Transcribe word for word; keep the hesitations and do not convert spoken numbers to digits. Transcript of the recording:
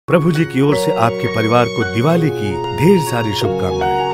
प्रभु जी की ओर से आपके परिवार को दिवाली की ढेर सारी शुभकामनाएं।